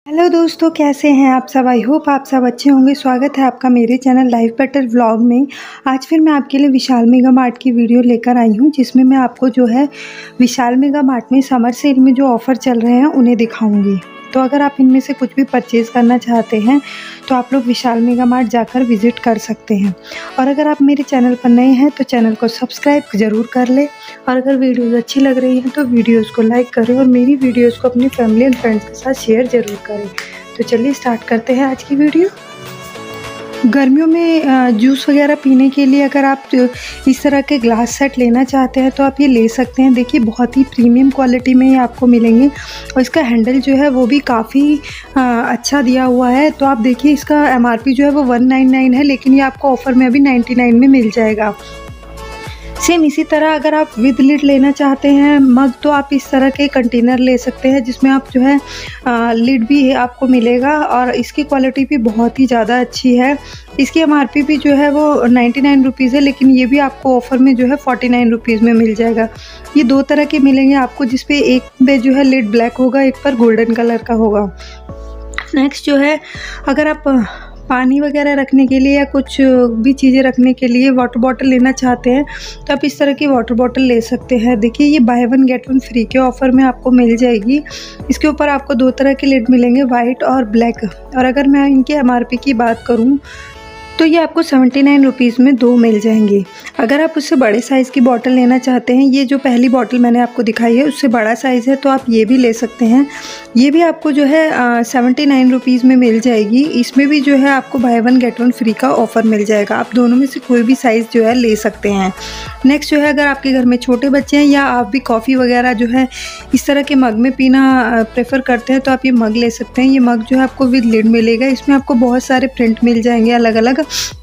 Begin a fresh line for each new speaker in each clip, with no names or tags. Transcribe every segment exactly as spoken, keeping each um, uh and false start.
Hello दोस्तों, कैसे हैं आप सब। आई होप आप सब अच्छे होंगे। स्वागत है आपका मेरे चैनल लाइफ बेटर व्लॉग में। आज फिर मैं आपके लिए विशाल मेगा मार्ट की वीडियो लेकर आई हूं, जिसमें मैं आपको जो है विशाल मेगा मार्ट में समर सेल में जो ऑफ़र चल रहे हैं उन्हें दिखाऊंगी। तो अगर आप इनमें से कुछ भी परचेज़ करना चाहते हैं तो आप लोग विशाल मेगा मार्ट जाकर विज़िट कर सकते हैं। और अगर आप मेरे चैनल पर नए हैं तो चैनल को सब्सक्राइब ज़रूर कर लें। और अगर वीडियोज़ अच्छी लग रही हैं तो वीडियोज़ को लाइक करें और मेरी वीडियोज़ को अपनी फैमिली एंड फ्रेंड्स के साथ शेयर ज़रूर करें। तो चलिए स्टार्ट करते हैं आज की वीडियो। गर्मियों में जूस वगैरह पीने के लिए अगर आप इस तरह के ग्लास सेट लेना चाहते हैं तो आप ये ले सकते हैं। देखिए, बहुत ही प्रीमियम क्वालिटी में ये आपको मिलेंगे और इसका हैंडल जो है वो भी काफ़ी अच्छा दिया हुआ है। तो आप देखिए, इसका एमआरपी जो है वो वन नाइन नाइन है, लेकिन ये आपको ऑफ़र में अभी नाइन्टी नाइन में मिल जाएगा। सेम इसी तरह अगर आप विद लिड लेना चाहते हैं मग, तो आप इस तरह के कंटेनर ले सकते हैं, जिसमें आप जो है आ, लिड भी आपको मिलेगा और इसकी क्वालिटी भी बहुत ही ज़्यादा अच्छी है। इसकी एमआरपी भी जो है वो नाइन्टी नाइन रुपीज़ है, लेकिन ये भी आपको ऑफ़र में जो है फोर्टी नाइन रुपीज़ में मिल जाएगा। ये दो तरह के मिलेंगे आपको, जिसपे एक पे जो है लिड ब्लैक होगा, एक पर गोल्डन कलर का होगा। नेक्स्ट जो है, अगर आप पानी वगैरह रखने के लिए या कुछ भी चीज़ें रखने के लिए वाटर बॉटल लेना चाहते हैं तो आप इस तरह की वाटर बॉटल ले सकते हैं। देखिए, ये buy one get one free के ऑफ़र में आपको मिल जाएगी। इसके ऊपर आपको दो तरह के लिड मिलेंगे, वाइट और ब्लैक। और अगर मैं इनके एमआरपी की बात करूं तो ये आपको सेवेंटी नाइन रुपीज़ में दो मिल जाएंगे। अगर आप उससे बड़े साइज़ की बॉटल लेना चाहते हैं, ये जो पहली बॉटल मैंने आपको दिखाई है उससे बड़ा साइज़ है, तो आप ये भी ले सकते हैं। ये भी आपको जो है सेवेंटी नाइन रुपीज़ में मिल जाएगी। इसमें भी जो है आपको buy one get one free का ऑफ़र मिल जाएगा। आप दोनों में से कोई भी साइज़ जो है ले सकते हैं। नेक्स्ट जो है, अगर आपके घर में छोटे बच्चे हैं या आप भी कॉफ़ी वगैरह जो है इस तरह के मग में पीना प्रेफर करते हैं तो आप ये मग ले सकते हैं। ये मग जो है आपको विद लिड मिलेगा। इसमें आपको बहुत सारे प्रिंट मिल जाएंगे अलग अलग।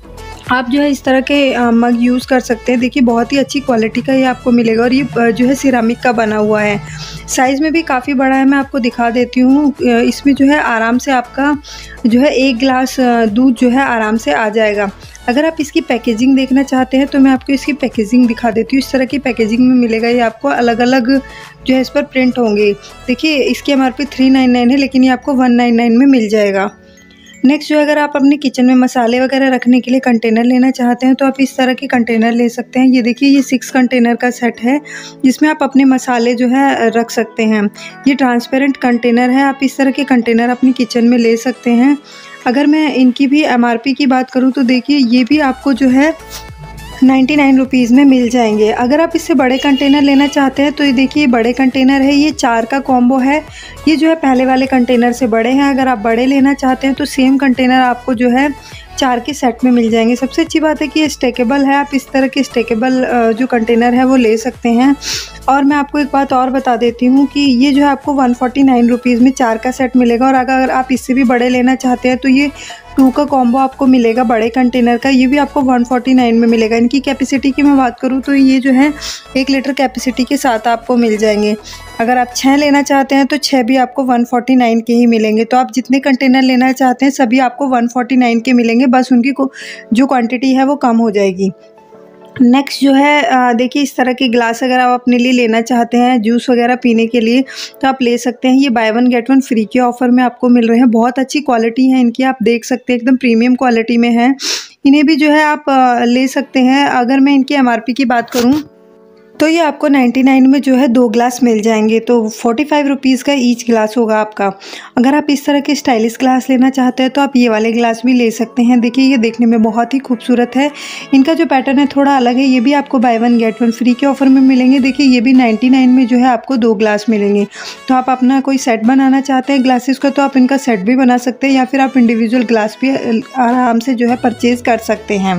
आप जो है इस तरह के मग यूज़ कर सकते हैं। देखिए, बहुत ही अच्छी क्वालिटी का ये आपको मिलेगा और ये जो है सिरामिक का बना हुआ है। साइज़ में भी काफ़ी बड़ा है, मैं आपको दिखा देती हूँ। इसमें जो है आराम से आपका जो है एक गिलास दूध जो है आराम से आ जाएगा। अगर आप इसकी पैकेजिंग देखना चाहते हैं तो मैं आपको इसकी पैकेजिंग दिखा देती हूँ। इस तरह की पैकेजिंग में मिलेगा। ये आपको अलग अलग जो है इस पर प्रिंट होंगे। देखिए, इसकी एमआरपी थ्री नाइन नाइन है, लेकिन ये आपको वन नाइन नाइन में मिल जाएगा। नेक्स्ट जो, अगर आप अपने किचन में मसाले वगैरह रखने के लिए कंटेनर लेना चाहते हैं तो आप इस तरह के कंटेनर ले सकते हैं। ये देखिए, ये सिक्स कंटेनर का सेट है, जिसमें आप अपने मसाले जो है रख सकते हैं। ये ट्रांसपेरेंट कंटेनर है। आप इस तरह के कंटेनर अपनी किचन में ले सकते हैं। अगर मैं इनकी भी एमआरपी की बात करूँ तो देखिए, ये भी आपको जो है नाइन्टी नाइन रुपीज़ में मिल जाएंगे। अगर आप इससे बड़े कंटेनर लेना चाहते हैं तो ये देखिए, ये बड़े कंटेनर है। ये चार का कॉम्बो है। ये जो है पहले वाले कंटेनर से बड़े हैं। अगर आप बड़े लेना चाहते हैं तो सेम कंटेनर आपको जो है चार के सेट में मिल जाएंगे। सबसे अच्छी बात है कि ये स्टेकेबल है। आप इस तरह के स्टेकेबल जो कंटेनर है वो ले सकते हैं। और मैं आपको एक बात और बता देती हूँ कि ये जो है आपको वन फोर्टी नाइन रुपीज़ में चार का सेट मिलेगा। और अगर आप इससे भी बड़े लेना चाहते हैं तो ये टू का कॉम्बो आपको मिलेगा बड़े कंटेनर का। ये भी आपको वन फोर्टी नाइन में मिलेगा। इनकी कैपेसिटी की मैं बात करूँ तो ये जो है एक लीटर कैपेसिटी के साथ आपको मिल जाएंगे। अगर आप छः लेना चाहते हैं तो छः भी आपको वन फोर्टी नाइन के ही मिलेंगे। तो आप जितने कंटेनर लेना चाहते हैं सभी आपको वन फोर्टी नाइन के मिलेंगे, बस उनकी जो क्वांटिटी है वो कम हो जाएगी। नेक्स्ट जो है, देखिए, इस तरह के ग्लास अगर आप अपने लिए लेना चाहते हैं जूस वगैरह पीने के लिए तो आप ले सकते हैं। ये buy one get one free के ऑफ़र में आपको मिल रहे हैं। बहुत अच्छी क्वालिटी है इनकी, आप देख सकते हैं, एकदम प्रीमियम क्वालिटी में है। इन्हें भी जो है आप ले सकते हैं। अगर मैं इनकी एमआरपी की बात करूँ तो ये आपको नाइन्टी नाइन में जो है दो ग्लास मिल जाएंगे। तो फोर्टी फाइव रुपीज़ का ईच ग्लास होगा आपका। अगर आप इस तरह के स्टाइलिश ग्लास लेना चाहते हैं तो आप ये वाले ग्लास भी ले सकते हैं। देखिए, ये देखने में बहुत ही खूबसूरत है। इनका जो पैटर्न है थोड़ा अलग है। ये भी आपको buy one get one free के ऑफ़र में मिलेंगे। देखिए, ये भी नाइन्टी नाइन में जो है आपको दो ग्लास मिलेंगे। तो आप अपना कोई सेट बनाना चाहते हैं ग्लासेस का तो आप इनका सेट भी बना सकते हैं, या फिर आप इंडिविजुअल ग्लास भी आराम से जो है परचेज़ कर सकते हैं।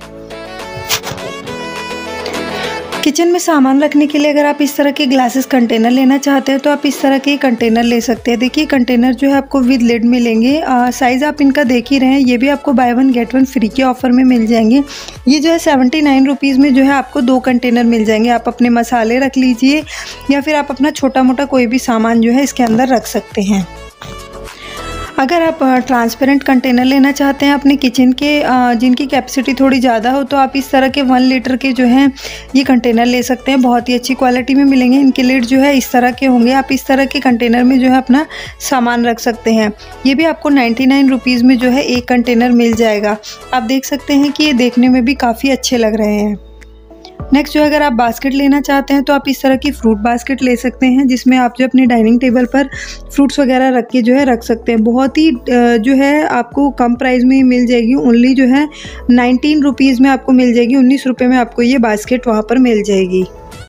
किचन में सामान रखने के लिए अगर आप इस तरह के ग्लासेस कंटेनर लेना चाहते हैं तो आप इस तरह के कंटेनर ले सकते हैं। देखिए, कंटेनर जो है आपको विद लिड मिलेंगे। साइज़ आप इनका देख ही रहे हैं। ये भी आपको buy one get one free के ऑफ़र में मिल जाएंगे। ये जो है सेवेंटी नाइन रुपीज़ में जो है आपको दो कंटेनर मिल जाएंगे। आप अपने मसाले रख लीजिए या फिर आप अपना छोटा मोटा कोई भी सामान जो है इसके अंदर रख सकते हैं। अगर आप ट्रांसपेरेंट कंटेनर लेना चाहते हैं अपने किचन के, जिनकी कैपेसिटी थोड़ी ज़्यादा हो, तो आप इस तरह के वन लीटर के जो हैं ये कंटेनर ले सकते हैं। बहुत ही अच्छी क्वालिटी में मिलेंगे। इनके लिड जो है इस तरह के होंगे। आप इस तरह के कंटेनर में जो है अपना सामान रख सकते हैं। ये भी आपको नाइन्टी नाइन रुपीज़ में जो है एक कंटेनर मिल जाएगा। आप देख सकते हैं कि ये देखने में भी काफ़ी अच्छे लग रहे हैं। नेक्स्ट जो अगर आप बास्केट लेना चाहते हैं तो आप इस तरह की फ्रूट बास्केट ले सकते हैं, जिसमें आप जो अपने डाइनिंग टेबल पर फ्रूट्स वगैरह रख के जो है रख सकते हैं। बहुत ही जो है आपको कम प्राइस में ही मिल जाएगी। ओनली जो है नाइनटीन रुपीज़ में आपको मिल जाएगी। उन्नीस रुपये में आपको ये बास्केट वहाँ पर मिल जाएगी।